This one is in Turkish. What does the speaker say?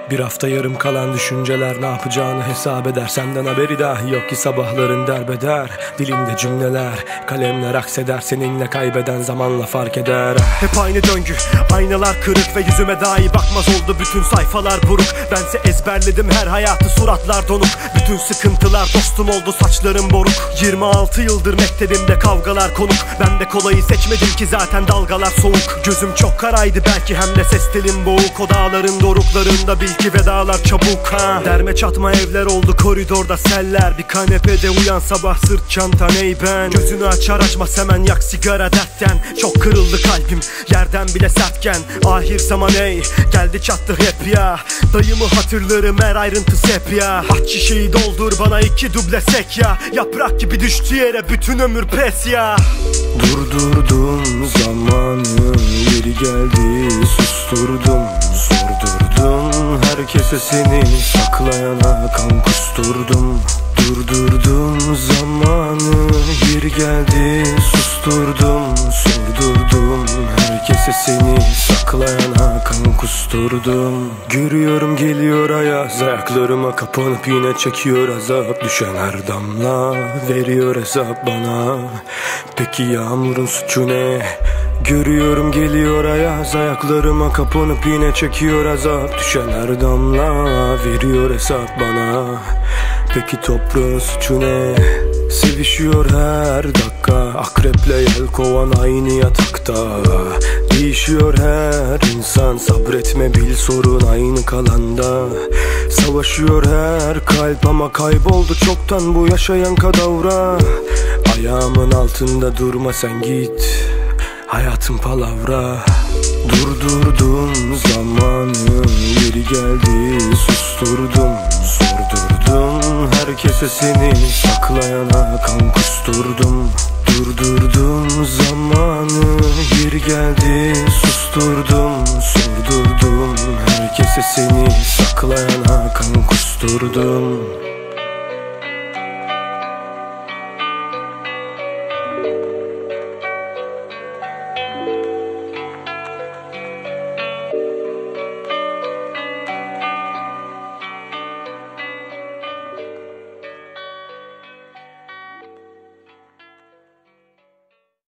Bir hafta yarım kalan düşünceler, ne yapacağını hesap eder. Senden haberi dahi yok ki sabahların derbeder. Dilimde cümleler, kalemler akseder. Seninle kaybeden zamanla fark eder. Hep aynı döngü, aynalar kırık ve yüzüme dahi bakmaz oldu bütün sayfalar buruk. Bense ezberledim her hayatı, suratlar donuk. Bütün sıkıntılar dostum oldu, saçlarım boruk. 26 yıldır mektebimde kavgalar konuk. Ben de kolayı seçmedim ki zaten dalgalar soğuk. Gözüm çok karaydı belki, hem de ses telim boğuk. O dağların doruklarında bil ki vedalar çabuk ha. Derme çatma evler oldu, koridorda seller. Bir kanepede uyan sabah, sırt çantan ey ben. Gözünü açar açmaz hemen yak sigara dertten. Çok kırıldı kalbim yerden bile sertken. Ahir zaman ey, geldi çattı hep ya. Dayımı hatırlarım her ayrıntısı hep ya. Aç şişeyi doldur bana 2 duble sek ya. Yaprak gibi düştü yere bütün ömür pes ya. Durdurdum zamanı, yeri geldi susturdum. Sordurdum herkese, seni saklayana kan kusturdum. Durdurdum zamanı, yeri geldi susturdum. Sordurdum herkese, seni saklayana kan kusturdum. Görüyorum geliyor ayaz, ayaklarıma kapanıp yine çekiyor azap. Düşen her damla veriyor hesap bana. Peki yağmurun suçu ne? Görüyorum geliyor ayaz, ayaklarıma kapanıp yine çekiyor azap. Düşen her damla veriyor hesap bana. Peki toprağın suçu ne? Sevişiyor her dakika, akreple yelkovan aynı yatakta. Değişiyor her insan, sabretme bil sorun aynı kalanda. Savaşıyor her kalp ama kayboldu çoktan bu yaşayan kadavra. Ayağımın altında durma sen git, hayatım palavra. Durdurdum zamanı, yeri geldi susturdum. Sordurdum herkese, seni saklayana kan kusturdum. Durdurdum zamanı, yeri geldi susturdum. Sordurdum herkese, seni saklayana kan kusturdum.